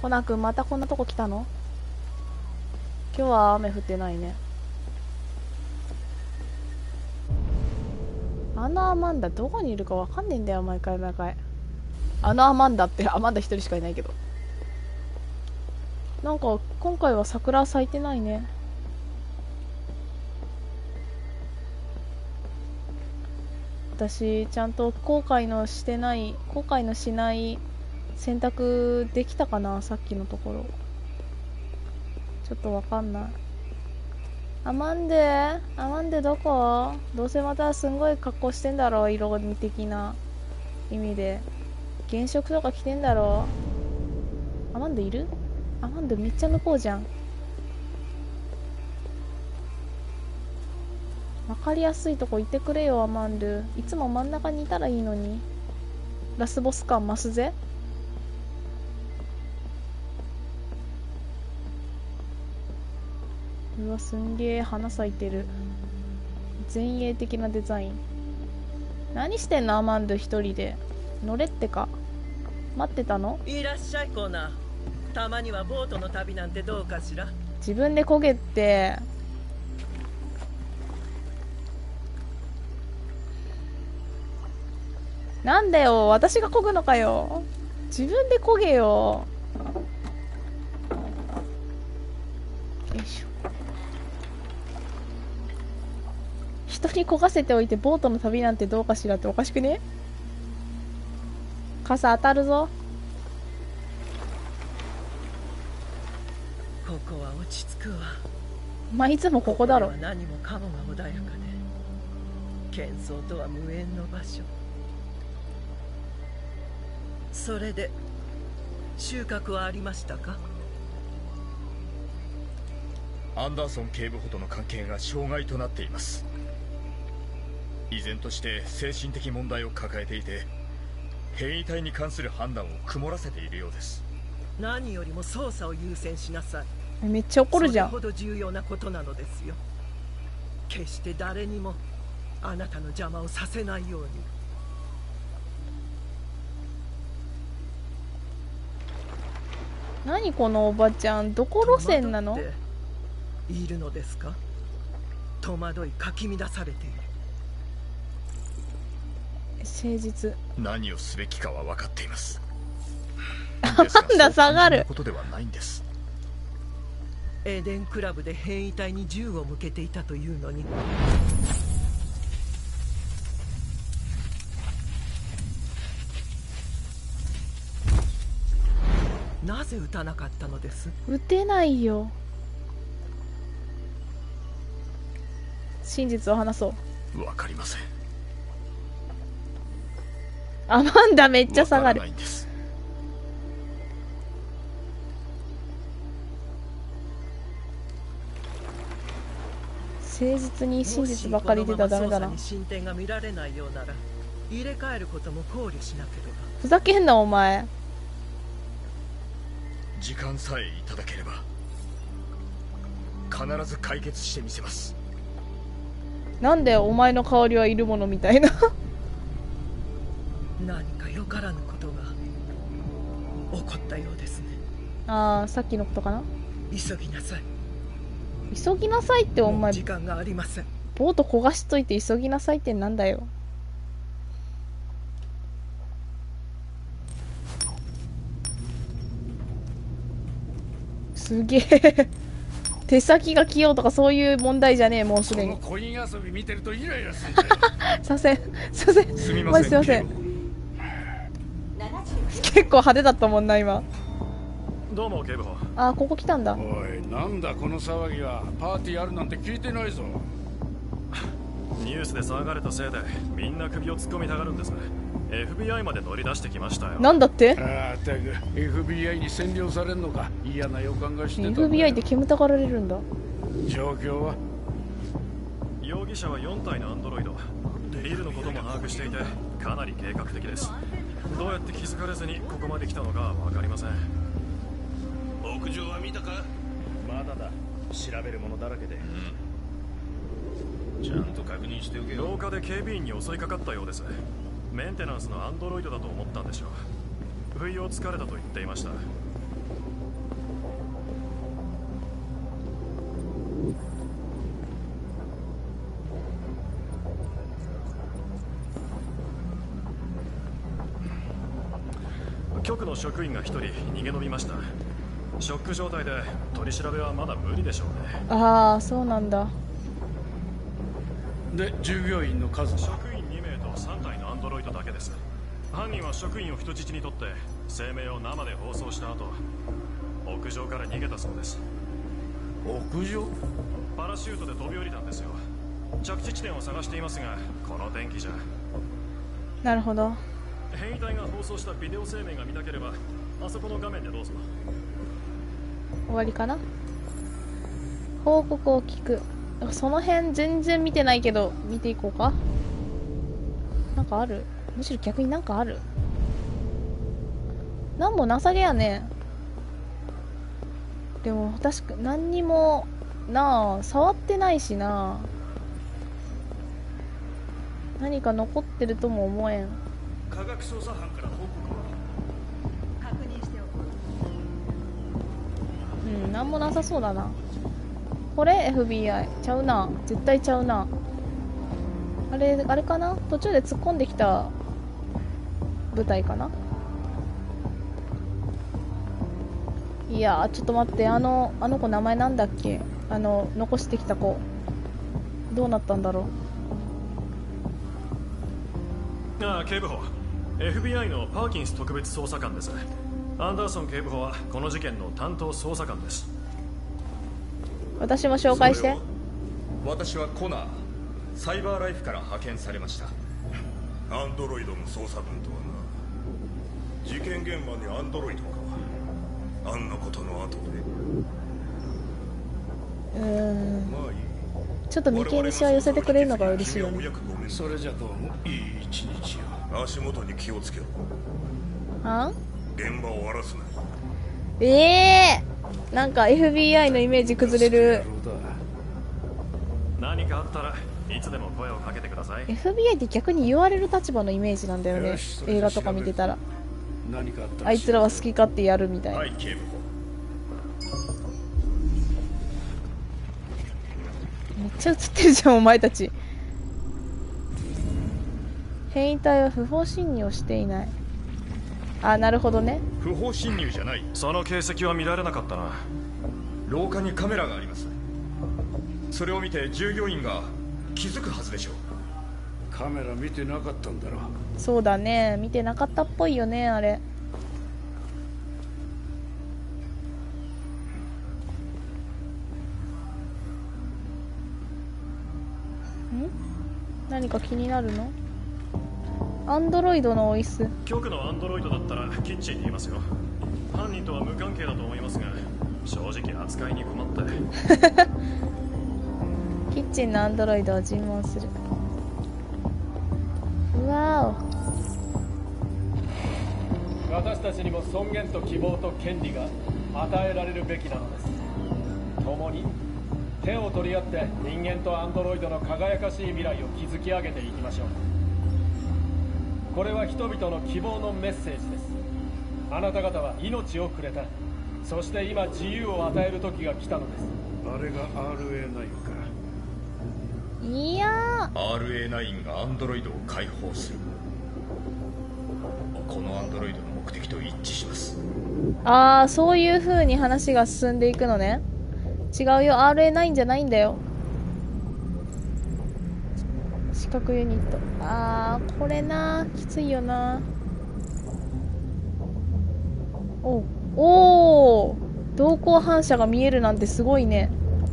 コナン君またこんなとこ来たの？今日は雨降ってないね。あのアマンダどこにいるかわかんねえんだよ、毎回毎回。あのアマンダってアマンダ一人しかいないけど、なんか今回は桜咲いてないね。私ちゃんと後悔のしない選択できたかな、さっきのところ。ちょっとわかんない。アマンデどこ？どうせまたすんごい格好してんだろ、色味的な意味で原色とか着てんだろ。アマンデいる？アマンデめっちゃ向こうじゃん。わかりやすいとこいてくれよ、アマンド。いつも真ん中にいたらいいのに。ラスボス感増すぜ。うわ、すんげえ花咲いてる。前衛的なデザイン。何してんのアマンド一人で。乗れってか。待ってたの？ いらっしゃいコーナー。たまにはボートの旅なんてどうかしら。 自分で焦げって。なんだよ、私が漕ぐのかよ。自分で漕げよ。よいしょ。人に漕がせておいてボートの旅なんてどうかしらっておかしくね？傘当たるぞ。 ここは落ち着くわ。 まあいつもここだろ。 ここ何もかもが穏やかで、喧騒とは無縁の場所。それで収穫はありましたか？ アンダーソン警部補との関係が障害となっています。依然として精神的問題を抱えていて、変異体に関する判断を曇らせているようです。 何よりも捜査を優先しなさい。 めっちゃ怒るじゃん。 それほど重要なことなのですよ。決して誰にもあなたの邪魔をさせないように。 何このおばちゃん、どこ路線なの？ いるのですか？戸惑いかき乱されている。 誠実。 何をすべきかは分かっています。 なんだ下がる。 ことではないんです。 エデンクラブで変異体に銃を向けていたというのに。なぜ撃たなかったのです？ 撃てないよ。真実を話そう。 わかりません。 アマンダめっちゃ下がる。 ないんです。 誠実に真実ばかり出たらダメだな。 もしこのまま捜査に進展が見られないようなら入れ替えることも考慮しなければ。 ふざけんなお前。 時間さえいただければ必ず解決してみせます。 なんでお前の香りはいるものみたいな。 何かよからぬことが起こったようですね。 ああ、さっきのことかな。 急ぎなさい。 急ぎなさいってお前。 時間がありません。 ボート焦がしといて急ぎなさいってなんだよ。すげえ。手先が器用とかそういう問題じゃねえ、もうすでに。 コイン遊び見てるとイライラする。 させん、させん。 すみません。 マジすいません。結構派手だったもんな今。 どうも警部補。 あ、ここ来たんだ。 おい、なんだこの騒ぎは。パーティーあるなんて聞いてないぞ。 ニュースで騒がれたせいでみんな首を突っ込みたがるんです。FBI まで乗り出してきましたよ。 なんだって？ ああ、たく FBI に占領されんのか。嫌な予感がしてた。 FBI って煙たがられるんだ。 状況は？ 容疑者は4体のアンドロイド。ビルのことも把握していてかなり計画的です。どうやって気づかれずにここまで来たのか分かりません。 屋上は見たか？ まだだ。調べるものだらけで。 ちゃんと確認しておけよ。 廊下で警備員に襲いかかったようです。メンテナンスのアンドロイドだと思ったんでしょう。不意をつかれたと言っていました。 局の職員が1人逃げ延びました。ショック状態で取り調べはまだ無理でしょうね。 ああ、そうなんだ。 で従業員の数は？ 職員2名と3体のアンドロイドだけです。犯人は職員を人質にとって声明を生で放送した後、屋上から逃げたそうです。 屋上？ パラシュートで飛び降りたんですよ。着地地点を探していますが、この天気じゃ。 なるほど。 変異体が放送したビデオ声明が見たければ、あそこの画面でどうぞ。 終わりかな。報告を聞く。その辺全然見てないけど見ていこうか。なんかある？むしろ逆になんかある？なんもなさげやね。でも確か何にもなあ、触ってないしな。何か残ってるとも思えん。 科学捜査班から報告は？ 確認しておく。 うん、なんもなさそうだな。これ FBI ちゃうな。絶対ちゃうな。あれかな、途中で突っ込んできた部隊かな。いやー、ちょっと待って、あの子名前なんだっけ。残してきた子どうなったんだろう。 ああ、警部補、 FBI のパーキンス特別捜査官です。アンダーソン警部補はこの事件の担当捜査官です。 私も紹介して。 私はコナー、サイバーライフから派遣されました。 アンドロイドの捜査分とはな。事件現場にアンドロイドか。あんなことの後で。まあいい。 ちょっと眉間にしわ寄せてくれるのが嬉しいよね。 それじゃどうもいい一日よ。 足元に気をつけろ。 あん？ 現場を荒らすな。 なんか FBI のイメージ崩れる。 何かあったらいつでも声をかけてください。 FBI って逆に言われる立場のイメージなんだよね。映画とか見てたら何かあったらあいつらは好き勝手やるみたいな。 はい警部めっちゃ映ってるじゃんお前たち。変異体は不法侵入をしていない。あ、なるほどね。 補。不法侵入じゃない。 その形跡は見られなかったな。 廊下にカメラがあります。それを見て従業員が気づくはずでしょう。 カメラ見てなかったんだろ。 そうだね、見てなかったっぽいよねあれ。ん？何か気になるの？アンドロイドの椅子。 局のアンドロイドだったらキッチンにいますよ。犯人とは無関係だと思いますが、正直扱いに困ってキッチンのアンドロイドを尋問する。うわお。私たちにも尊厳と希望と権利が与えられるべきなのです。共に手を取り合って人間とアンドロイドの輝かしい未来を築き上げていきましょう。これは人々の希望のメッセージです。あなた方は命をくれた。そして今自由を与える時が来たのです。 あれが RA9 か。 いやー RA9 がアンドロイドを解放する。このアンドロイドの目的と一致します。 あー、そういう風に話が進んでいくのね。違うよ、 RA9 じゃないんだよ。視覚ユニット。あー、これな、きついよな。おー、瞳孔反射が見えるなんてすごいね。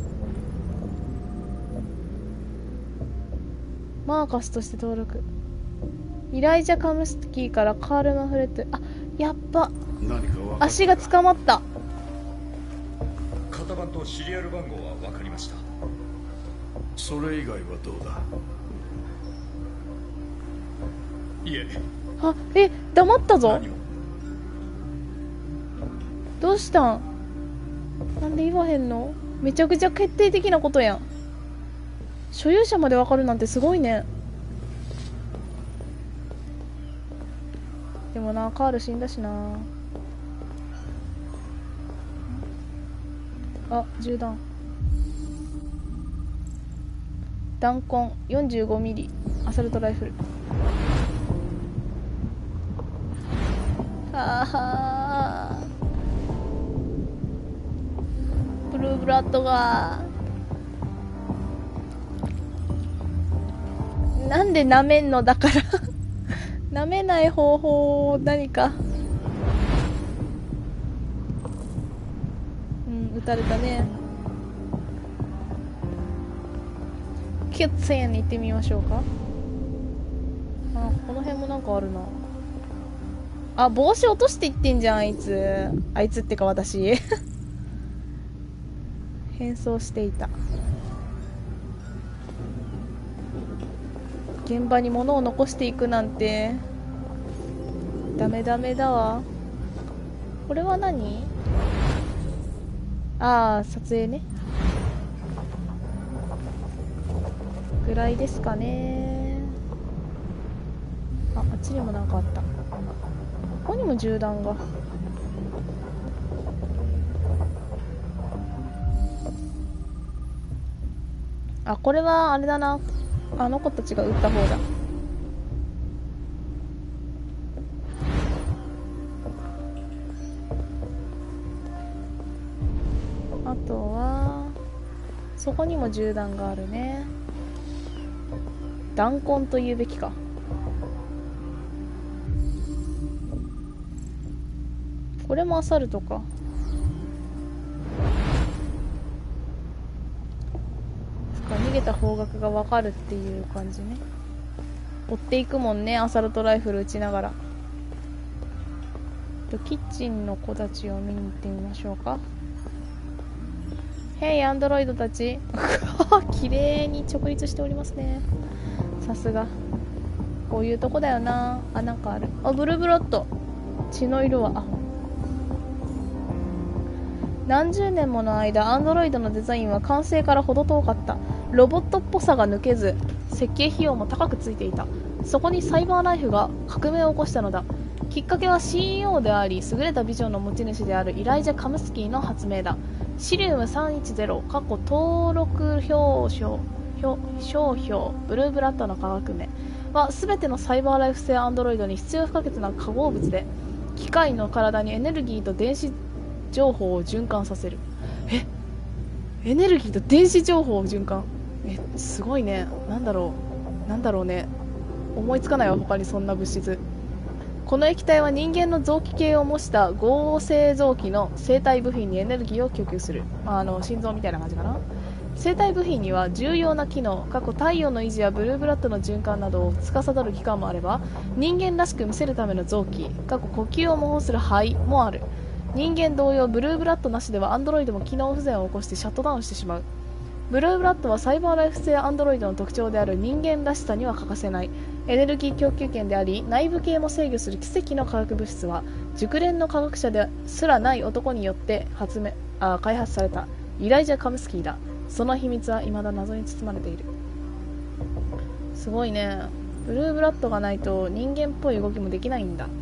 マーカスとして登録。イライジャ・カムスキーからカール・マフレット。あ、やっば。 何か分かった。 足が捕まった。 型番とシリアル番号は分かりました。 それ以外はどうだ？ いえ。 あ、黙ったぞ。 何も。 どうしたん？なんで言わへんの？めちゃくちゃ決定的なことやん。所有者までわかるなんてすごいね。でもな、カール死んだしな。あ、銃弾。弾痕 45mm アサルトライフル。ああー、ブルーブラッドがなんで舐めんのだから舐めない方法何か。撃たれたね。キュッツェンに行ってみましょうか。あ、この辺もなんかあるな。あ、帽子落としていってんじゃん、あいつ。あいつってか私変装していた。現場に物を残していくなんてダメダメだわ。これは何？ああ、撮影ね。ぐらいですかね。あ、あっちにもなんかあった。ここにも銃弾が。あ、これはあれだな。あの子たちが撃った方だ。あとはそこにも銃弾があるね。弾痕と言うべきか。これもアサルトか。逃げた方角が分かるっていう感じね。追っていくもんね、アサルトライフル撃ちながら。キッチンの子たちを見に行ってみましょうか。ヘイアンドロイドたち綺麗に直立しておりますね。さすがこういうとこだよな。あ、なんかある。あ、ブルーブロッド。血の色は青。何十年もの間アンドロイドのデザインは完成から程遠かった。ロボットっぽさが抜けず設計費用も高くついていた。そこにサイバーライフが革命を起こしたのだ。きっかけは CEO であり優れたビジョンの持ち主であるイライジャ・カムスキーの発明だ。シリウム310登録商標ブルーブラッドの科学名は全てのサイバーライフ製アンドロイドに必要不可欠な化合物で、機械の体にエネルギーと電子情報を循環させる。エネルギーと電子情報を循環。すごいね。なんだろうね。思いつかないわ、他にそんな物質。この液体は人間の臓器系を模した合成臓器の生体部品にエネルギーを供給する。心臓みたいな感じかな。生体部品には重要な機能、太陽の維持やブルーブラッドの循環などを司る器官もあれば、人間らしく見せるための臓器、呼吸を模倣する肺もある。人間同様ブルーブラッドなしではアンドロイドも機能不全を起こしてシャットダウンしてしまう。ブルーブラッドはサイバーライフ製アンドロイドの特徴である人間らしさには欠かせないエネルギー供給源であり、内部系も制御する奇跡の化学物質は熟練の科学者ですらない男によって開発されたイライジャ・カムスキーだ。その秘密は未だ謎に包まれている。すごいね。ブルーブラッドがないと人間っぽい動きもできないんだ。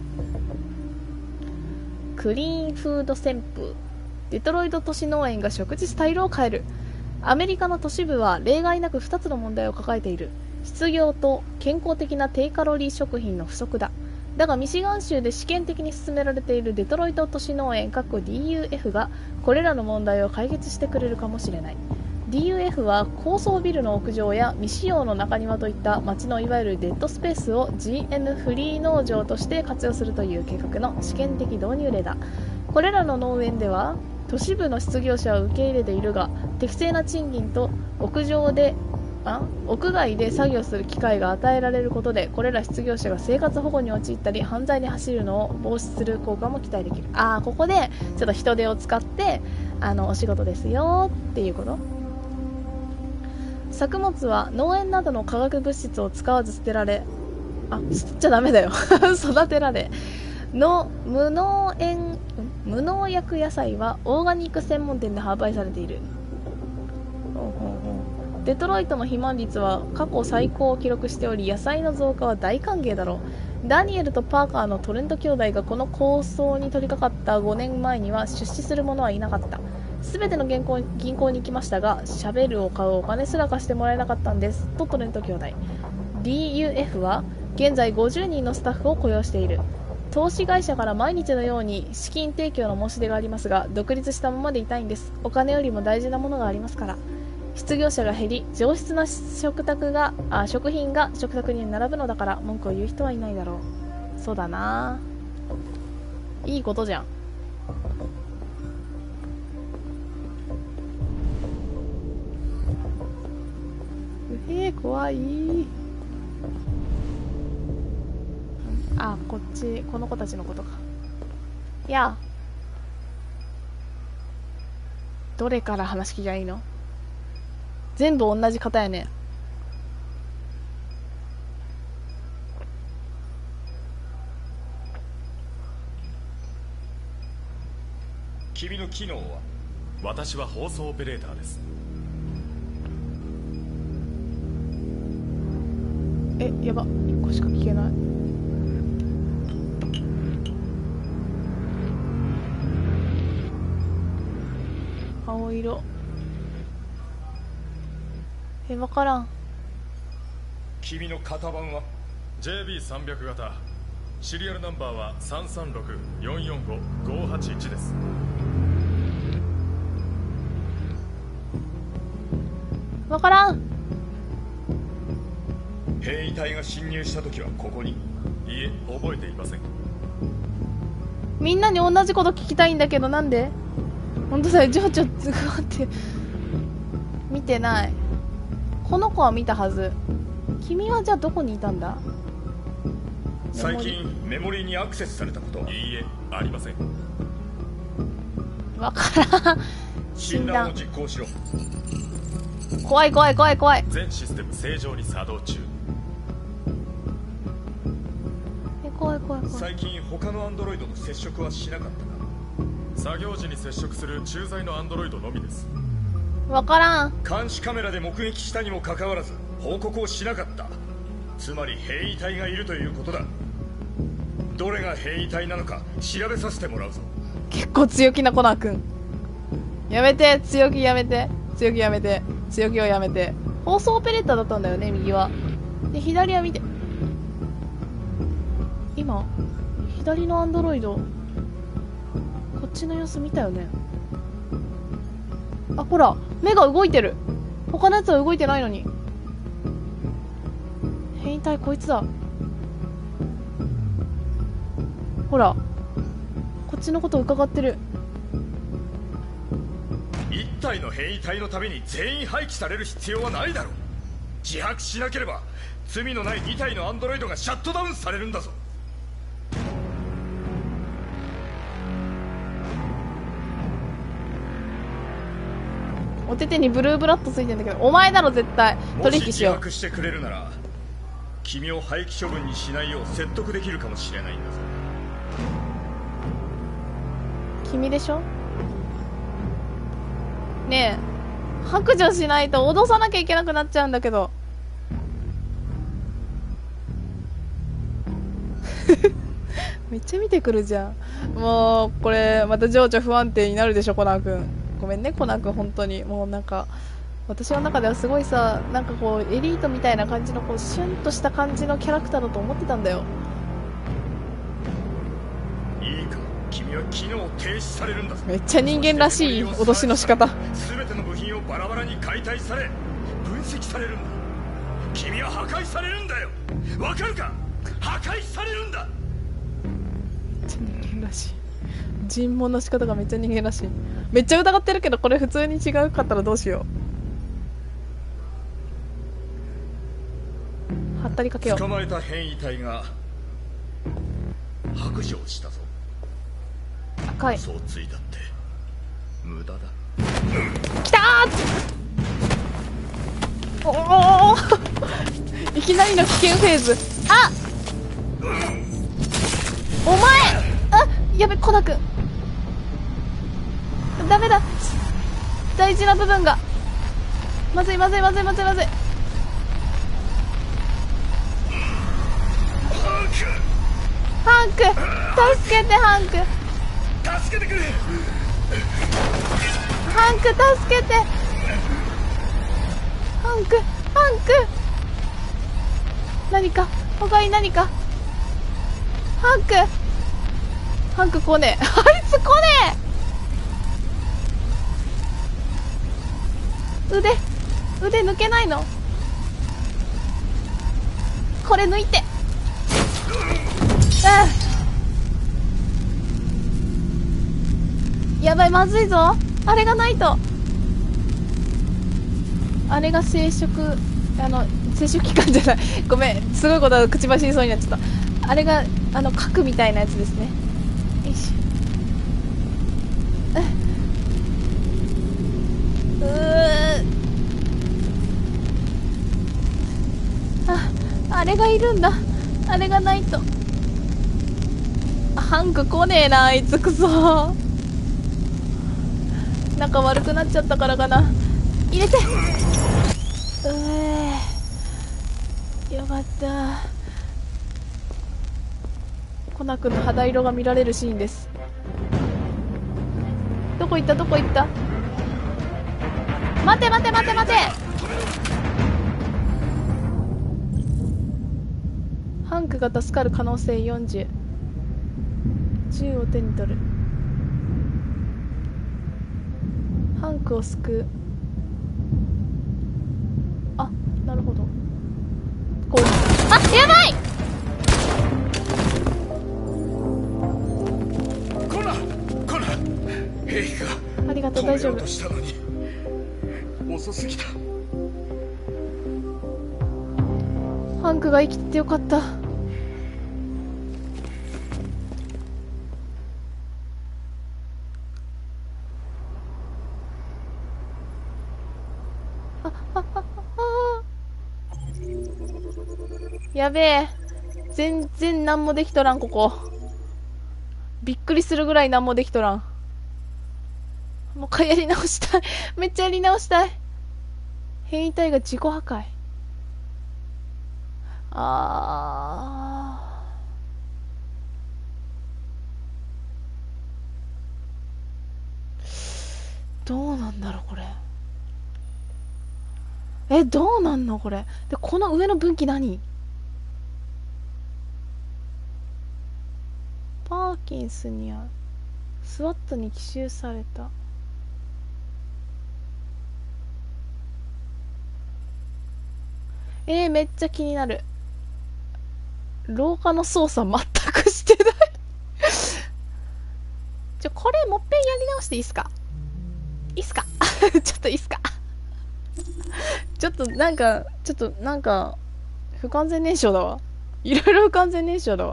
クリーンフード旋風。デトロイト都市農園が食事スタイルを変える。アメリカの都市部は例外なく2つの問題を抱えている。失業と健康的な低カロリー食品の不足だ。だがミシガン州で試験的に進められているデトロイト都市農園 DUF がこれらの問題を解決してくれるかもしれない。 DUF は高層ビルの屋上や未使用の中庭といった街のいわゆるデッドスペースを GM フリー農場として活用するという計画の試験的導入例だ。これらの農園では都市部の失業者を受け入れているが、適正な賃金と屋外で作業する機会が与えられることで、これら失業者が生活保護に陥ったり犯罪に走るのを防止する効果も期待できる。ここでちょっと人手を使ってお仕事ですよっていうこと。作物は農園などの化学物質を使わず捨てられ、捨てちゃダメだよ育てられの無農薬野菜はオーガニック専門店で販売されている。デトロイトの肥満率は過去最高を記録しており、野菜の増加は大歓迎だろう。ダニエルとパーカーのトレント兄弟がこの構想に取り掛かった5年前には出資する者はいなかった。すべての銀行に行きましたが、シャベルを買うお金すら貸してもらえなかったんですとトレント兄弟。 DUF は現在50人のスタッフを雇用している。 投資会社から毎日のように資金提供の申し出がありますが、独立したままでいたいんです。お金よりも大事なものがありますから。失業者が減り、上質な食品が食卓に並ぶのだから、文句を言う人はいないだろう。そうだな、いいことじゃん。怖い。あ、こっち、この子たちのことか。いや、どれから話聞きゃいいの？全部同じ方やね。 君の機能は？ 私は放送オペレーターです。 やば、1個しか聞けない。青色。わからん。 君の型番は？ JB300 型。シリアルナンバーは336-445-581です。 わからん。 兵隊が侵入した時はここに？ いえ、覚えていません。 みんなに同じこと聞きたいんだけど、なんで？本当だよ、情緒ずがって見てない。この子は見たはず。君はじゃあどこにいたんだ？ 最近メモリーにアクセスされたことは？ いいえ、ありません。 わからん。 診断を実行しろ。 怖い怖い怖い怖い。 全システム正常に作動中。 怖い怖い怖い。 最近他のアンドロイドと接触はしなかったか？ 作業時に接触する駐在のアンドロイドのみです。 わからん。 監視カメラで目撃したにもかかわらず報告をしなかった。つまり兵隊がいるということだ。どれが兵隊なのか調べさせてもらうぞ。 結構強気なコナー君。やめて、強気やめて、強気やめて、強気をやめて。放送オペレーターだったんだよね、右は。で、左は見て。今左のアンドロイド、こっちの様子見たよね。あ、ほら、目が動いてる。他のやつは動いてないのに。変態こいつだ。ほら、こっちのことを伺ってる。 一体の兵隊のために全員廃棄される必要はないだろう。自白しなければ罪のない2体のアンドロイドがシャットダウンされるんだぞ。 お手手にブルーブラッドついてんだけど、お前だろ絶対。取引しよう。 もし自白してくれるなら君を廃棄処分にしないよう説得できるかもしれないんだぞ。 君でしょ。ねえ、白状しないと脅さなきゃいけなくなっちゃうんだけど。めっちゃ見てくるじゃん。もうこれまた情緒不安定になるでしょ、コナー君。ごめんねコナー君、本当にもうなんか私の中ではすごいさ、なんかこうエリートみたいな感じのこうシュンとした感じのキャラクターだと思ってたんだよ。 いいか、君は機能停止されるんだぞ。 めっちゃ人間らしい脅しの仕方。 全ての部品をバラバラに解体され分析されるんだ。君は破壊されるんだよ。わかるか？破壊されるんだ。 めっちゃ人間らしい。尋問の仕方がめっちゃ人間らしい。めっちゃ疑ってるけど、これ普通に違うかったらどうしよう。はったりかけよう。 捕まえた変異体が白状したぞ。 赤い。 そうついたって無駄だ。 きたー。おおいきなりの危険フェーズ。あ、お前、あ、やべ、コナ君ダメだ、大事な部分が。まずいまずいまずいまずいまずい。ハンク、助けてハンク、 助けてくれ。 ハンク助けて。ハンク、ハンク、何か他に何か。ハンク、 ハンク来ねえ。あいつ来ねえ。腕抜けないの。これ抜いて。やばい、まずいぞ。あれがないと。あれが生殖期間じゃない。ごめん、すごいことは口走りそうになっちゃった。あれが核みたいなやつですね。よいしょ。あれがいるんだ。あれがないと。ハンク来ねえな、あいつ。くそ。仲悪くなっちゃったからかな。入れて。よかった。コナ君の肌色が見られるシーンです。どこ行った？どこ行った？待て待て待て待て。ハンクが助かる可能性40。銃を手に取る。ハンクを救う。あ、なるほど。こう。あ、やばい。 こら兵器が。 ありがとう、大丈夫。 したのに遅すぎた。 ハンクが生きてよかった。やべえ。全然何もできとらん、ここ。びっくりするぐらい何もできとらん。もう一回やり直したい。めっちゃやり直したい。変異体が自己破壊。どうなんだろう、これ。どうなんのこれ。で、この上の分岐何？パーキンスにある。スワットに奇襲された。めっちゃ気になる。廊下の操作全くしてない。これもっぺんやり直していいっすか？いいっすか？ちょっといいっすか？ちょっとなんか不完全燃焼だわ。いろいろ不完全燃焼だわ。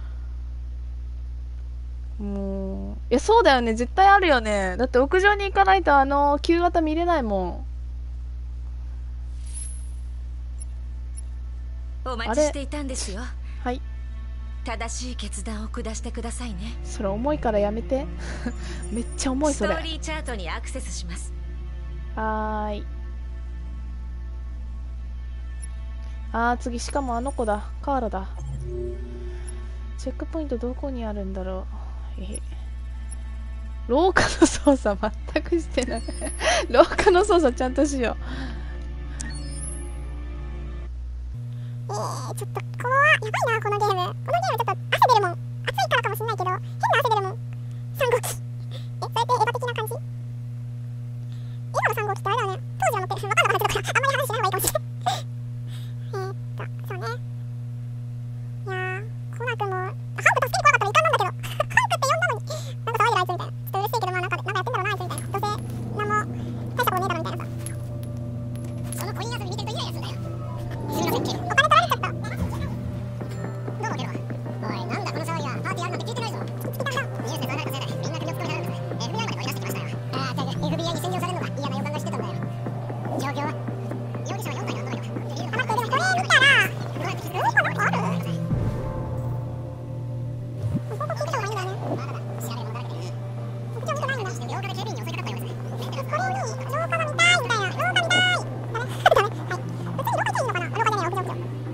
もういや、そうだよね、絶対あるよね。だって屋上に行かないと旧型見れないもん。お待ちしていたんですよ。 はい。 正しい決断を下してくださいね。 それ重いからやめて。めっちゃ重いそれ。 ストーリーチャートにアクセスします。 はーい。次しかもあの子だ。カーラだ。チェックポイントどこにあるんだろう。廊下の操作全くしてない。廊下の操作ちゃんとしよう。 ちょっとやばいな、このゲーム。このゲームちょっと汗出るもん。暑いからかもしんないけど、変な汗出るもん。三号機。それってエヴァ的な感じ？今の三号機ってあれだよね。当時は乗ってる。わかんなかったから、あんまり話しない方がいいかもしれない。そうね。いやー、コナ君も、ハンク助けてこなかったらいかんなんだけど。ハンクって呼んだのに。なんか騒いでるあいつみたいな。ちょっと嬉しいけど、まあなんかやってんだろうな、あいつみたいな。どうせ、なんも、大したことねえだろみたいなさ。そのコイン遊び見てるとイライラするんだよ。すみませんけど。お金取られちゃった。どうもケロ。おい、なんだこの騒ぎは。パーティーあるなんて聞いてないぞ。聞いたか。ニュースで騒がれたせいで、みんな首を突っ込みられるんですね。FBI まで追い出してきましたよ。FBI に占領されるのが嫌な予感がしてたんだよ。状況は容疑者は4体のアンドロイド。待って、でもそれ見たら、どうやって気づくの？なんかある？本当聞いた方がいいんだよね。まだだ。調べるものだらけで。特徴見てないんだ。廊下で警備員に襲いかかったようですね。これに、廊下が見たいみたいな。廊下見たい。ダメ？ダメ。はい。別に廊下行っていいのかな？廊下じゃねえ、屋上。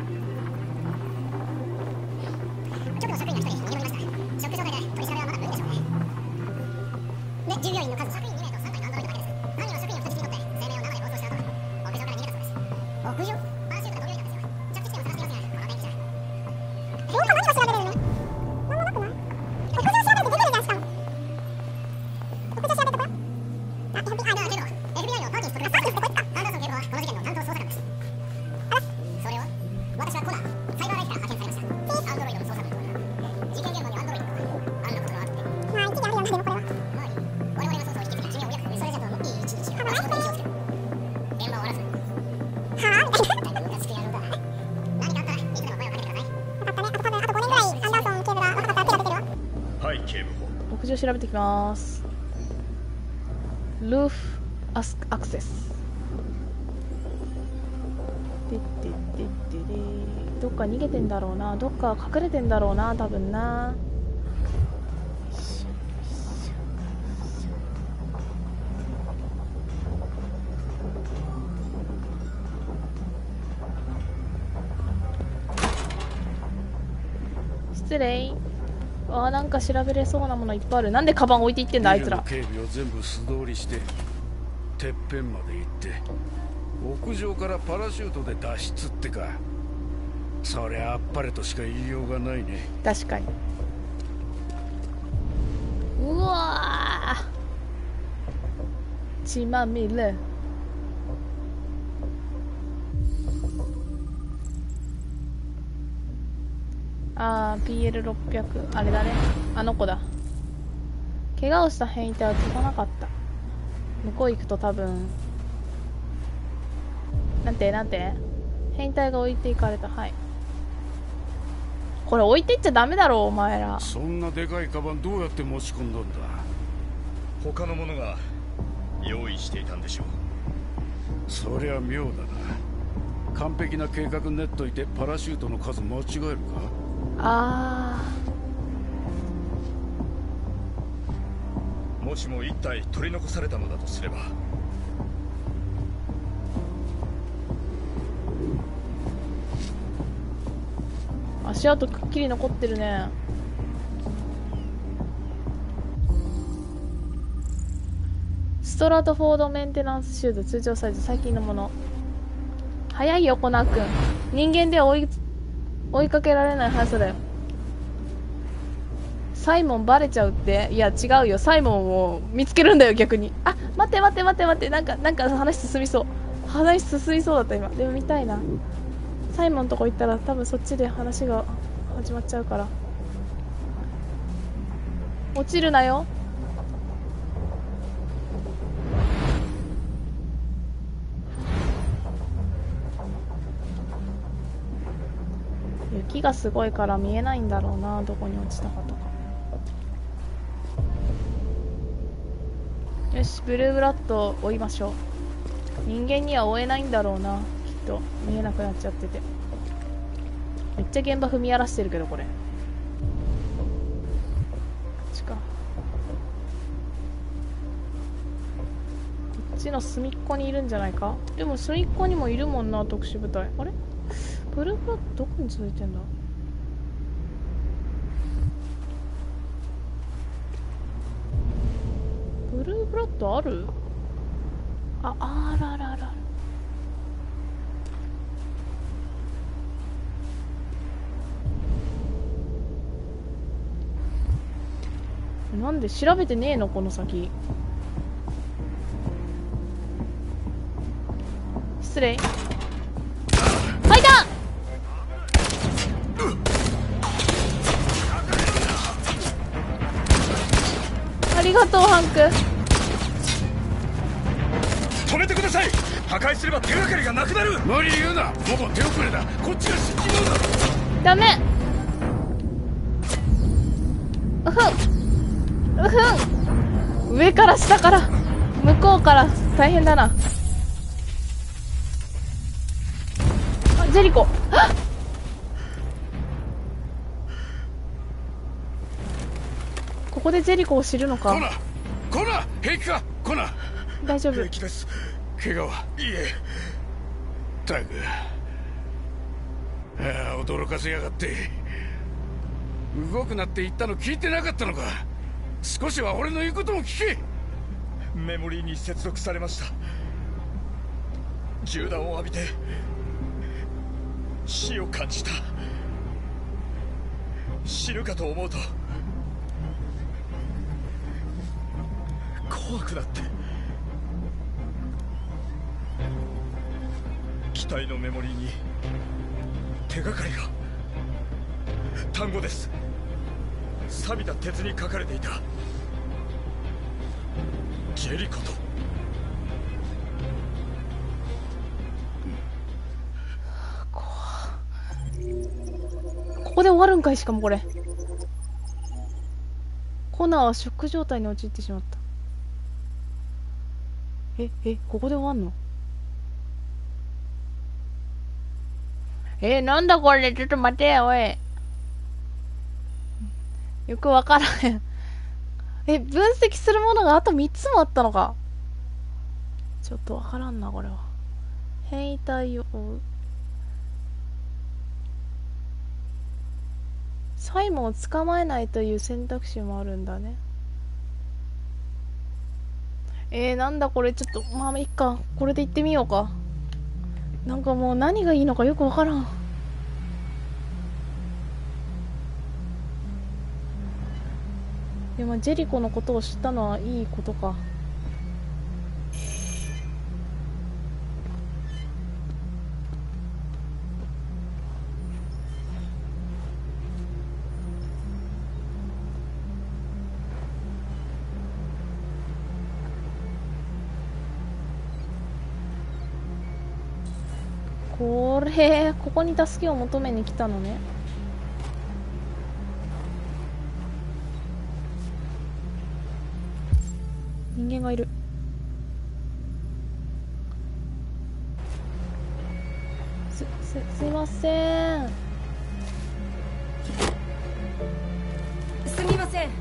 直後職員が1人逃げ込みました。ショック状態で取り調べはまだ無理でしょうね。で、従業員の数職員2名と3体のアンドロイドだけです。犯人は職員を人質に取って声明を生で放送した後、屋上から逃げたそうです。屋上？パラシュートが飛び降りたんですよ。着地点を探していますが、この電気じゃ。何が調べれるの？なんもなくない？屋上調べると出てるはい警部補。 屋上調べてきます。ルーフアクセス。どっか逃げてんだろうな。どっか隠れてんだろうな、多分な。失礼。あー、なんか調べれそうなものいっぱいある。なんでカバン置いていってんだあいつら。 警備を全部素通りしててっぺんまで行って屋上からパラシュートで脱出ってか。そりゃあっぱれとしか言いようがないね。 確かに。うわー、血まみれ。あー、PL600 あれだね、あの子だ。怪我をした変異体は飛ばなかった。向こう行くと多分なんて変異体が置いていかれた。はい、これ置いてっちゃダメだろお前ら。 そんなでかいカバンどうやって持ち込んだんだ。 他の者が用意していたんでしょう。 そりゃ妙だな。完璧な計画練っといてパラシュートの数間違えるか。 ああ、もしも一体取り残されたのだとすれば。 足跡くっきり残ってるね。ストラトフォードメンテナンスシューズ通常サイズ、最近のもの。早いよコナー君、人間では追いかけられない速さだよ。サイモンバレちゃうって。いや違うよ、サイモンを見つけるんだよ逆に。あ、待って、なんか話進みそうだった今。でも見たいな。サイモンのとこ行ったら多分そっちで話が始まっちゃうから。落ちるなよ。雪がすごいから見えないんだろうな、どこに落ちたかとか。よし、ブルーブラッドを追いましょう。人間には追えないんだろうな、きっと。見えなくなっちゃってて。めっちゃ現場踏み荒らしてるけどこれ。こっちか。こっちの隅っこにいるんじゃないか。でも隅っこにもいるもんな、特殊部隊。あれ、ブルーブラッドどこに続いてんだ。ブルーブラッドある？あら。なんで調べてねえのこの先。失礼。あ、いた！ありがとうハンク。 止めてください。破壊すれば手がかりがなくなる。 無理言うな、ほぼ手遅れだ。こっちが死んじまうだ。 ダメ。上から下から向こうから大変だな。あ、ジェリコ。あっ、ここでジェリコを知るのか。 コナ平気か。コナ大丈夫。 平気です。 怪我は。 いいえ。 タグ、驚かせやがって。動くなって言ったの聞いてなかったのか。少しは俺の言うことも聞け。 メモリーに接続されました。銃弾を浴びて死を感じた。死ぬかと思うと怖くなって。機体のメモリーに手がかりが。単語です。錆びた鉄に書かれていた。ジェリコと。 ここで終わるんかい。しかもこれコナーはショック状態に陥ってしまった。ここで終わんの？なんだこれ、ちょっと待てよ、おい。よくわからへん。分析するものがあと3つもあったのか。ちょっとわからんな、これは。変異体を追う。サイモンを捕まえないという選択肢もあるんだね。なんだこれ、ちょっと、まあ、いっか。これで行ってみようか。なんかもう何がいいのかよくわからん。でもジェリコのことを知ったのはいいことか。ここに助けを求めに来たのね。人間がいる。すいません。 すみません。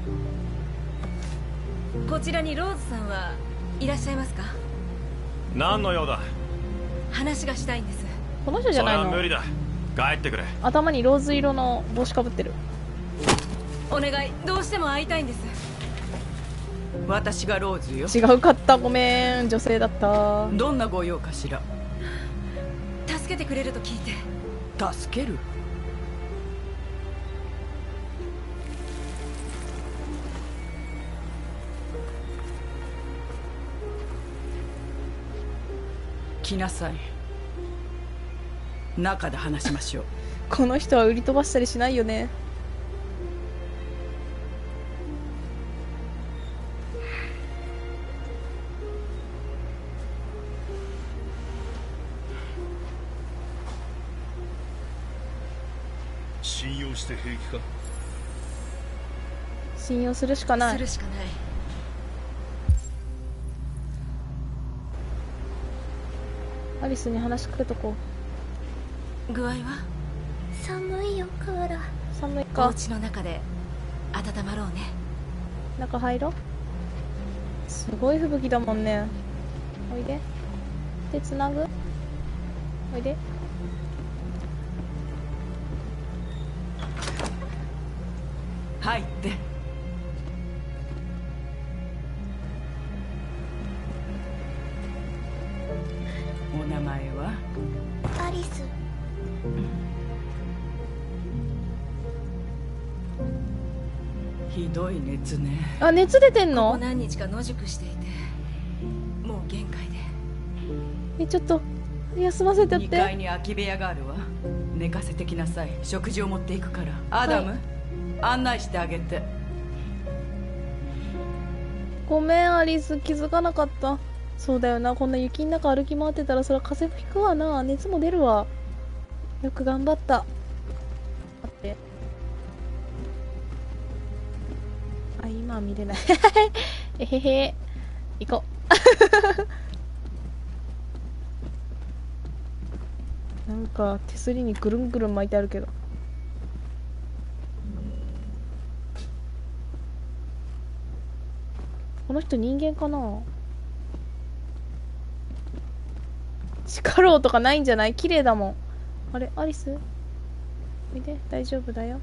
こちらにローズさんはいらっしゃいますか？ 何の用だ？ 話がしたいんです。 この人じゃないの？ それは無理だ。帰ってくれ。 頭にローズ色の帽子かぶってる。 お願い、どうしても会いたいんです。 私がローズよ。 違うかった、ごめん、女性だった。 どんなご用かしら？ 助けてくれると聞いて。 助ける？来なさい。中で話しましょう。 この人は売り飛ばしたりしないよね。 信用して平気か？ 信用するしかない。 するしかない。 アリスに話しかけとこう。具合は？ 寒いよ、クーラー。 寒いか。 お家の中で温まろうね。 中入ろう。すごい吹雪だもんね。おいで。手つなぐ？おいで。 入って。お名前は？ アリス。 ひどい熱ね。 あ、熱出てんの？ ここ何日か野宿していて、もう限界で。 ちょっと休ませてって。 2階に空き部屋があるわ。寝かせてきなさい。食事を持っていくから。アダム、はい、案内してあげて。 ごめんアリス、気づかなかった。そうだよな、こんな雪の中歩き回ってたらそりゃ風邪もひくわな。熱も出るわ。よく頑張った。待って、あ、今は見れないえへへ、行こうなんか手すりにぐるんぐるん巻いてあるけど。この人人間かな？地下牢とかないんじゃない？綺麗だもん。あれ、アリス見て、大丈夫だよ。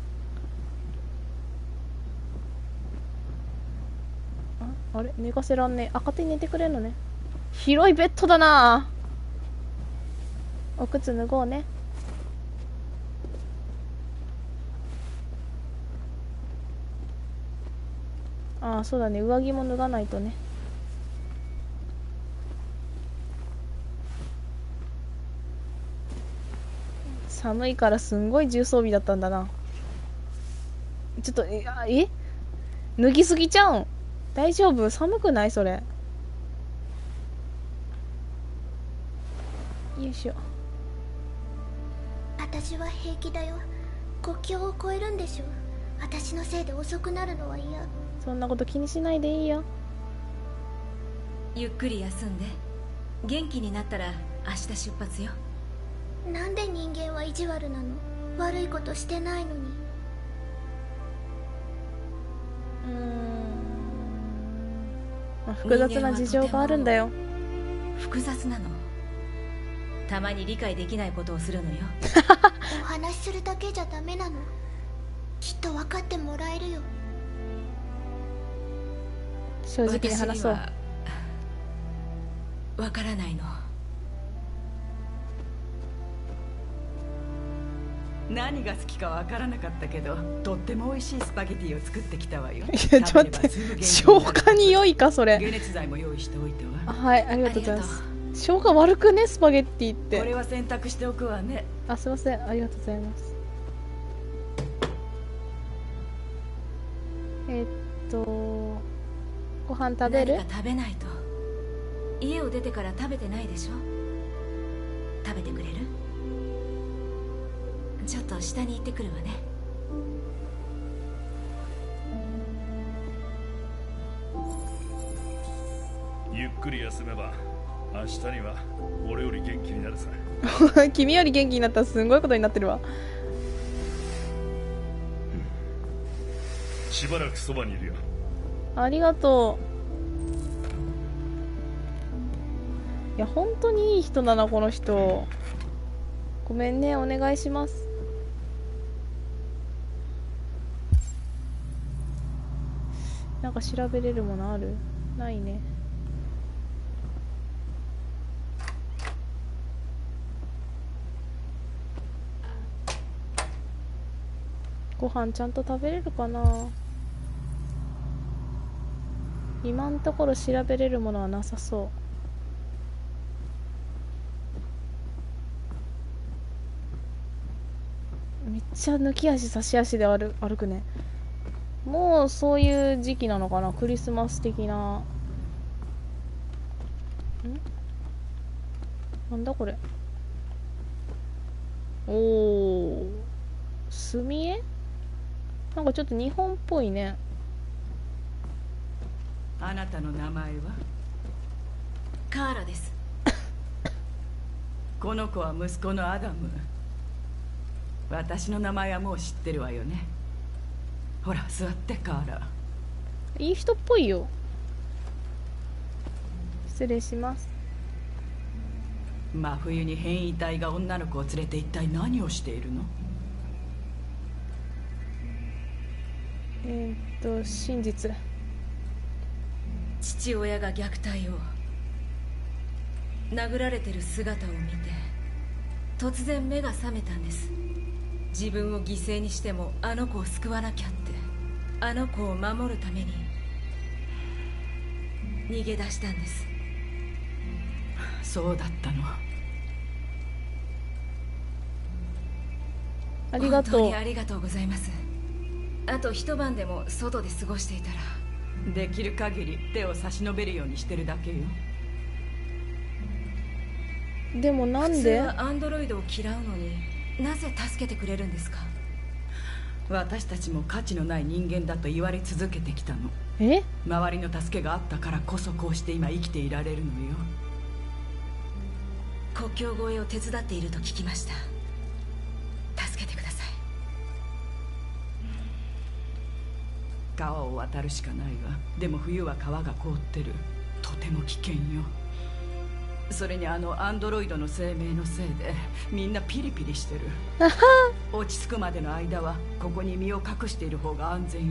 あれ、寝かせらんねえ。あ、勝手に寝てくれるのね。広いベッドだな。お靴脱ごうね。ああ、そうだね、上着も脱がないとね。寒いからすんごい重装備だったんだな。ちょっと脱ぎすぎちゃうん？大丈夫？寒くない？それ。よいしょ。 私は平気だよ。国境を越えるんでしょ。 私のせいで遅くなるのは嫌。 そんなこと気にしないでいいよ。 ゆっくり休んで。元気になったら明日出発よ。 なんで人間は意地悪なの？悪いことしてないのに。 まあ、複雑な事情があるんだよ。 複雑なの。たまに理解できないことをするのよ。 お話しするだけじゃダメなの。きっと分かってもらえるよ。 正直に話そう。 わからないの。 何が好きかわからなかったけど、とっても美味しいスパゲティを作ってきたわよ。 いやちょっと待って、消化に良いかそれ。 解熱剤も用意しておいては。 はい、ありがとうございます。消化悪くね、スパゲッティって。 これは選択しておくわね。 あ、すいません、ありがとうございます。ご飯食べる？ 何か食べないと。家を出てから食べてないでしょ。食べてくれる？ちょっと下に行ってくるわね。 ゆっくり休めば明日には俺より元気になるさ。 君より元気になったらすごいことになってるわ。 しばらくそばにいるよ。 ありがとう。いや本当にいい人だなこの人。ごめんね、お願いします。なんか調べれるものある？ないね。ご飯ちゃんと食べれるかな。今のところ調べれるものはなさそう。めっちゃ抜き足差し足で歩くね。もうそういう時期なのかな、クリスマス的な。なんだこれ。おー、墨絵？なんかちょっと日本っぽいね。 あなたの名前は？ カーラです。 この子は息子のアダム。私の名前はもう知ってるわよね。ほら座ってカーラ。 いい人っぽいよ。失礼します。 真冬に変異体が女の子を連れて一体何をしているの？ 真実。 父親が虐待を、殴られてる姿を見て突然目が覚めたんです。自分を犠牲にしてもあの子を救わなきゃって、あの子を守るために逃げ出したんです。 そうだったの。 ありがとう。 本当にありがとうございます。あと一晩でも外で過ごしていたら。 できる限り手を差し伸べるようにしてるだけよ。 でもなんで？ 普通はアンドロイドを嫌うのになぜ助けてくれるんですか？ 私たちも価値のない人間だと言われ続けてきたの。周りの助けがあったからこそこうして今生きていられるのよ。 国境越えを手伝っていると聞きました。助けてください。 川を渡るしかないわ。でも冬は川が凍ってる。とても危険よ。それにあのアンドロイドの生命のせいでみんなピリピリしてる。落ち着くまでの間はここに身を隠している方が安全よ。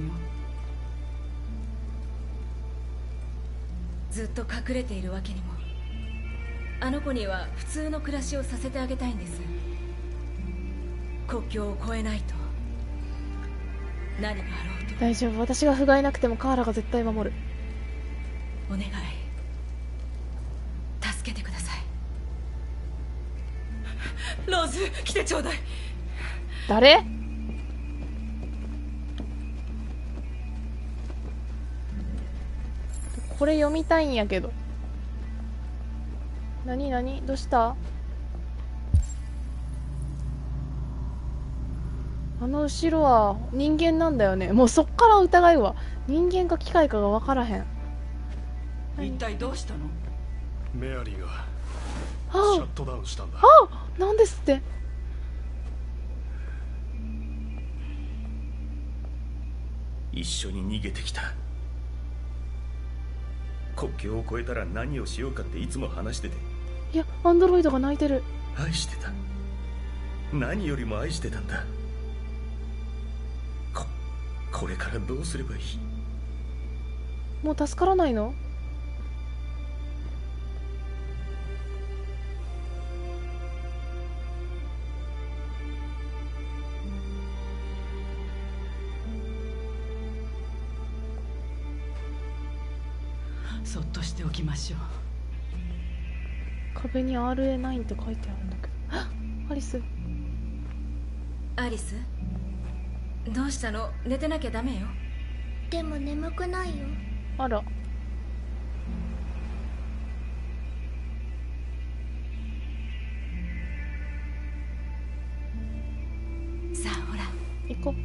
ずっと隠れているわけにも。あの子には普通の暮らしをさせてあげたいんです。国境を越えないと。何があろうと。 大丈夫、私が不甲斐なくてもカーラが絶対守る。 お願い、助けてください。ローズ、来てちょうだい。 誰？これ読みたいんやけど。何どうした？ あの後ろは人間なんだよね。もうそっから疑うわ。人間か機械かが分からへん。 一体どうしたの？ メアリーがシはャットダウンしたんだ。 あ、なんですって。 一緒に逃げてきた。国境を越えたら何をしようかっていつも話してて。 いや、アンドロイドが泣いてる。 愛してた。何よりも愛してたんだ。これからどうすればいい？ もう助からないの？ そっとしておきましょう。 壁に RA9 って書いてあるんだけど。あ、アリス。 アリス、どうしたの？寝てなきゃダメよ。 でも眠くないよ。 あら。 さあほら行こう。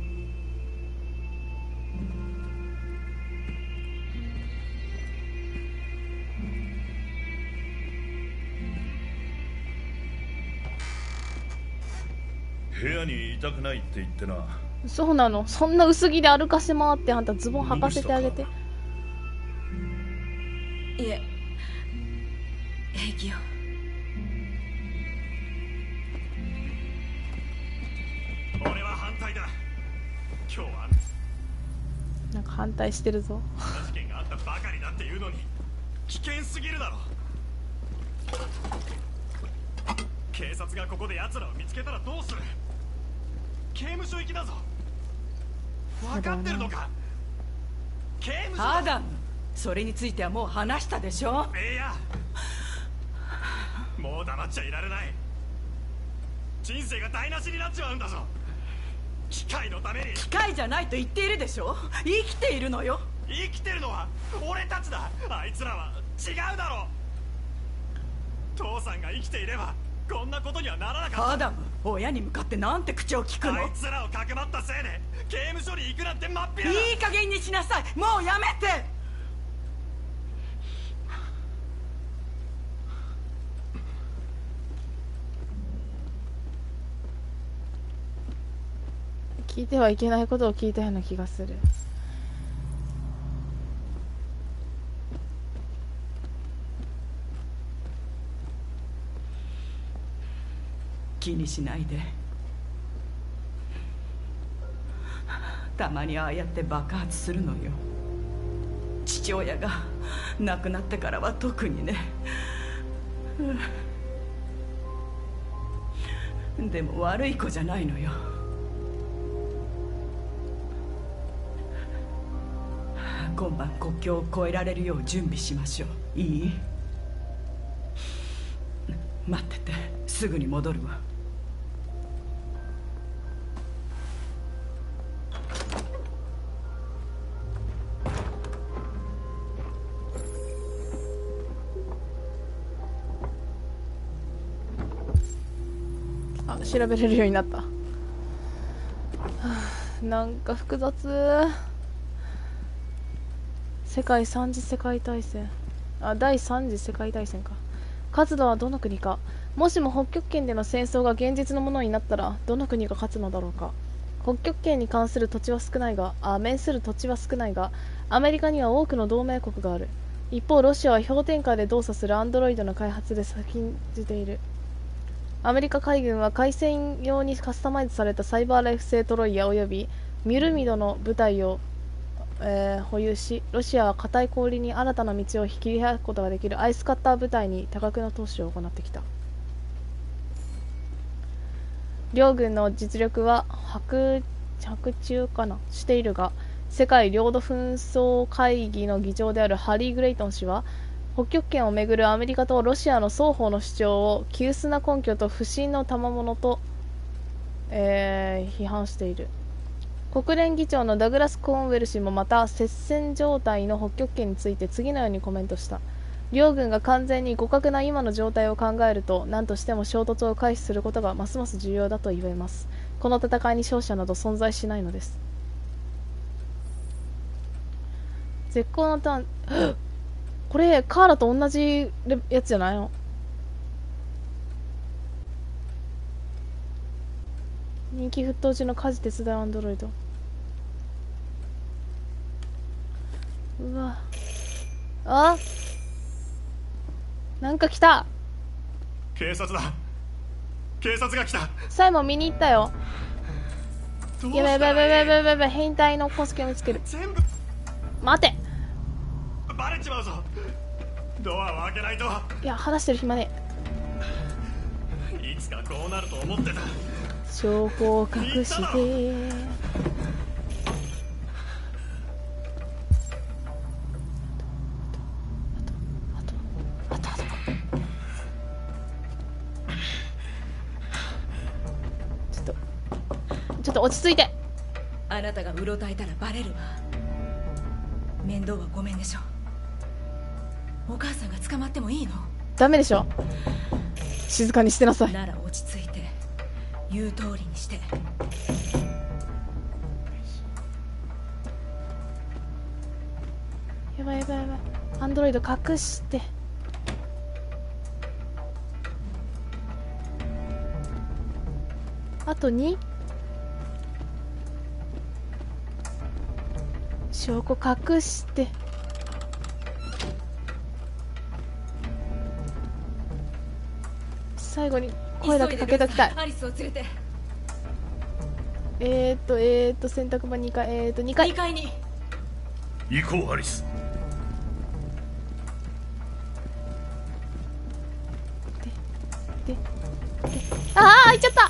部屋にいたくないって言ってな。 そうなの。そんな薄着で歩かせ回ってあんたズボン履かせてあげて。 いえ、平気よ。 俺は反対だ。今日はなんか反対してるぞ。 事件があったばかりだっていうのに危険すぎるだろ。警察がここで奴らを見つけたらどうする？刑務所行きだぞ。分かってるのか？刑務所。 アダム、それについてはもう話したでしょ。 いや、もう黙っちゃいられない。人生が台無しになっちまうんだぞ。機械のために。 機械じゃないと言っているでしょ。生きているのよ。 生きてるのは俺たちだ。あいつらは違うだろ。父さんが生きていればこんなことにはならなかった。 アダム、親に向かってなんて口を聞くの？ あいつらをかくまったせいで刑務所に行くなんて真っ平だ。 いい加減にしなさい。もうやめて。 聞いてはいけないことを聞いたような気がする。 気にしないで。たまにああやって爆発するのよ。父親が亡くなってからは特にね。でも悪い子じゃないのよ。今晩国境を越えられるよう準備しましょう。いい？待ってて、すぐに戻るわ。 あ、調べれるようになった。はあ、なんか複雑。世界三次世界大戦、第三次世界大戦か。勝つのはどの国か。もしも北極圏での戦争が現実のものになったらどの国が勝つのだろうか。北極圏に関する土地は少ないが面する土地は少ないがアメリカには多くの同盟国がある。一方ロシアは氷点下で動作するアンドロイドの開発で先んじている。アメリカ海軍は海戦用にカスタマイズされたサイバーライフ製トロイヤおよびミュルミドの部隊を保有し、ロシアは固い氷に新たな道を切り開くことができるアイスカッター部隊に多額の投資を行ってきた。両軍の実力は伯仲かなしているが、世界領土紛争会議の議長であるハリー・グレイトン氏は北極圏をめぐるアメリカとロシアの双方の主張を急須な根拠と不信の賜物と、批判している。国連議長のダグラス・コーンウェル氏もまた接戦状態の北極圏について次のようにコメントした。両軍が完全に互角な今の状態を考えると何としても衝突を回避することがますます重要だと言えます。 この戦いに勝者など存在しないのです。絶好のターンこれカーラと同じやつじゃないの？人気沸騰中の家事手伝うアンドロイド。うわあ、なんか来た。 警察だ。警察が来た。 サイモン見に行ったよ。やばいやばいやばいやばいやばい、変態の痕跡を見つける。待て。 バレちまうぞ。ドアを開けないと。 いや、話してる暇ねいつかこうなると思ってた。 証拠を隠してちょっと落ち着いて。 あなたがうろたえたらバレるわ。面倒はごめんでしょ。お母さんが捕まってもいいの？ ダメでしょ。静かにしてなさい。 なら落ち着いて言う通りにして。 やばいやばいやばい。アンドロイド隠して。あと2。証拠隠して。最後に声だけかけときたい。 アリスを連れて。 洗濯場2階、2階。 2階に行こうアリス。 でああ、行っちゃった。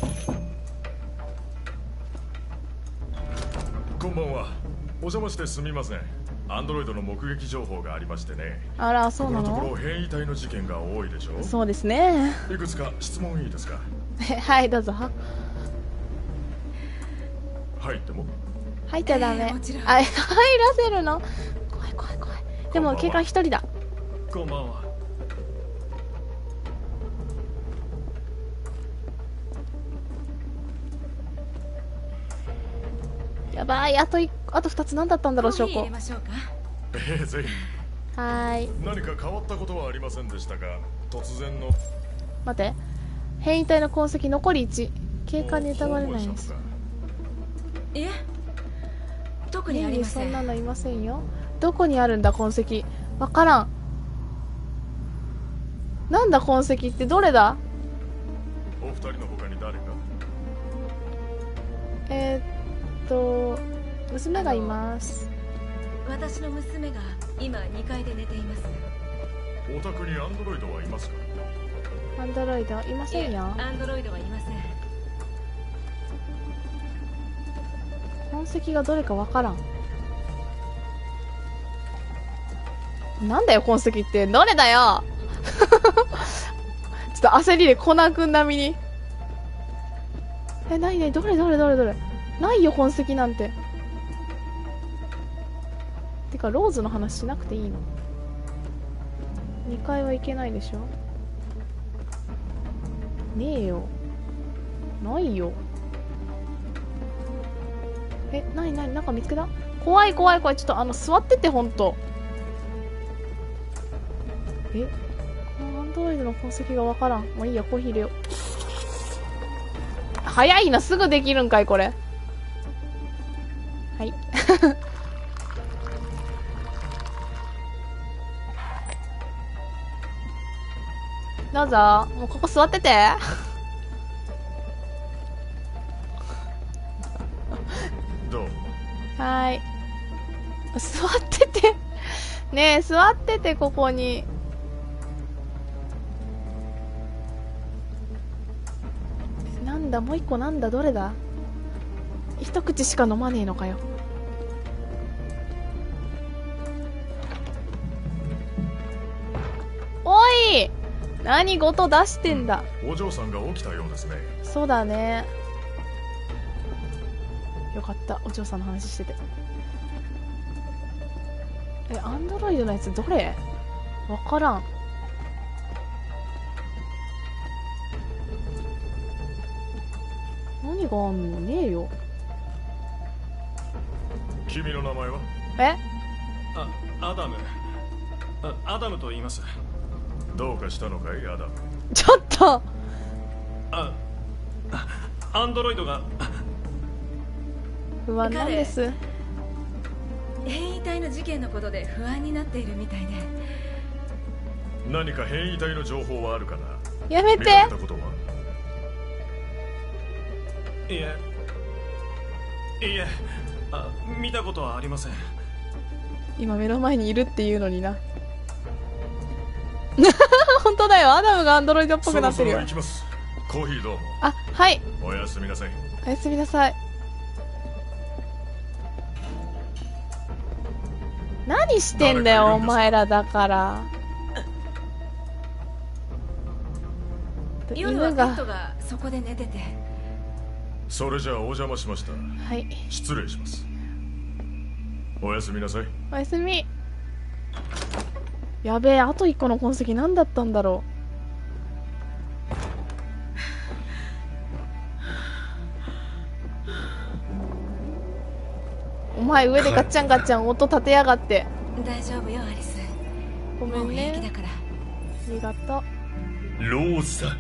こんばんは。お邪魔してすみません。アンドロイドの目撃情報がありましてね。 あら、そうなの？ このところ変異体の事件が多いでしょ。 そうですね。 いくつか質問いいですか？ はい、どうぞ。 入っても？ 入っちゃダメ。 もちろん。 入らせるの？怖い怖い怖い。でも警官一人だ。 こんばんは。 やばい、あと2つ何だったんだろう、証拠。 コーヒー入れましょうか？ ぜひ。 はーい。 何か変わったことはありませんでしたが、突然の。 待って。変異体の痕跡残り1。警官に疑われないんです。 いえ、特にありません。 そんなのいませんよ。どこにあるんだ痕跡。わからん。なんだ痕跡ってどれだ？ お二人の他に誰か？ 娘がいます。 私の娘が今2階で寝ています。 お宅にアンドロイドはいますか？ アンドロイドいませんよ。 アンドロイドはいません。 痕跡がどれかわからん。なんだよ痕跡ってどれだよちょっと焦りでコナン君並みに。なにどれないよ痕跡なんて。てかローズの話しなくていいの？2階は行けないでしょ。ねえよ。ないよ。なになんか見つけた？怖い。ちょっと座ってて、ほんと。このアンドロイドの痕跡がわからん。もういいや、コーヒー入れよう。早いな、すぐできるんかい、これ。はい。どうぞ。もうここ座ってて。 どう？ はーい。座ってて。ねえ、座ってて、ここに。なんだ、もう一個なんだ、どれだ？一口しか飲まねえのかよ。おい！何事出してんだ。 お嬢さんが起きたようですね。 そうだね。よかった、お嬢さんの話してて。アンドロイドのやつどれ？わからん。何があんのねえよ。 君の名前は？ え？ アダム。アダムと言います。 どうかしたのかい、アダム？ ちょっとアンドロイドが不安なんです。 変異体の事件のことで不安になっているみたいで。 何か変異体の情報はあるかな？ やめて。 見られたことは？ いえ、見たことはありません。 今目の前にいるっていうのにな。本当だよ、アダムがアンドロイドっぽくなってるよ。 そろそろ行きます。コーヒーどうも。 あ、はい。 おやすみなさい。 おやすみなさい。何してんだよお前ら。だから夜はペットがそこで寝てて。 それじゃあお邪魔しました。 はい、 失礼します。おやすみなさい。 おやすみ。やべえ、あと1個の痕跡何だったんだろう。お前上でガッチャンガッチャン音立てやがって。 大丈夫よアリス。 ごめんね。 もう平気だから。 ありがとう。 ローサ。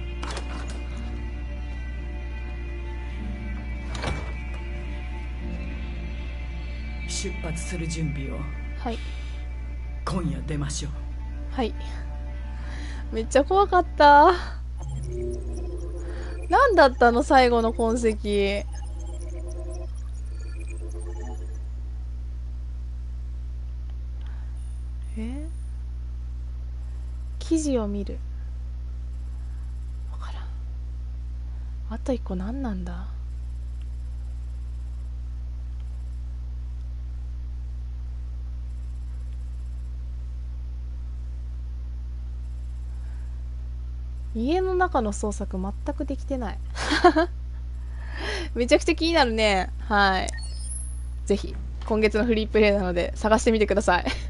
出発する準備を。 はい。 今夜出ましょう。 はい。めっちゃ怖かった。何だったの最後の痕跡。記事を見る。わからん。あと1個何なんだ。家の中の捜索全くできてない。めちゃくちゃ気になるね。はい。ぜひ、今月のフリープレイなので探してみてください。